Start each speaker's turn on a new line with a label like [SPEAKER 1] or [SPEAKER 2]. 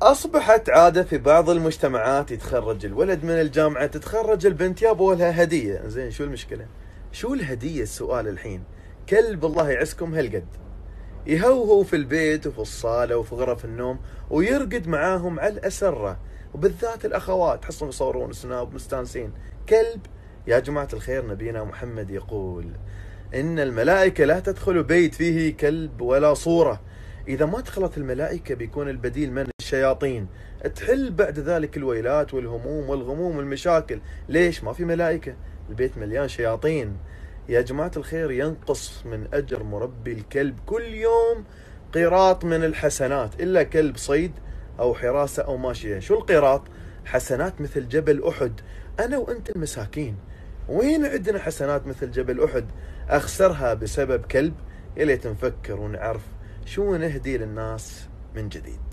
[SPEAKER 1] أصبحت عادة في بعض المجتمعات يتخرج الولد من الجامعة، تتخرج البنت يابوا لها هدية. زين، شو المشكلة؟ شو الهدية؟ السؤال الحين. كلب الله يعسكم هالقد يهوهو في البيت وفي الصالة وفي غرف النوم ويرقد معاهم على الأسرة، وبالذات الأخوات تحصلهم يصورون سناب مستانسين. كلب؟ يا جماعة الخير، نبينا محمد يقول إن الملائكة لا تدخل بيت فيه كلب ولا صورة. إذا ما دخلت الملائكة بيكون البديل من الشياطين، تحل بعد ذلك الويلات والهموم والغموم والمشاكل. ليش ما في ملائكة؟ البيت مليان شياطين. يا جماعة الخير، ينقص من أجر مربي الكلب كل يوم قيراط من الحسنات، إلا كلب صيد أو حراسة أو ماشية. شو القيراط؟ حسنات مثل جبل أحد. أنا وأنت المساكين وين عندنا حسنات مثل جبل أحد أخسرها بسبب كلب؟ يا ليت نفكر ونعرف شو نهدي للناس من جديد.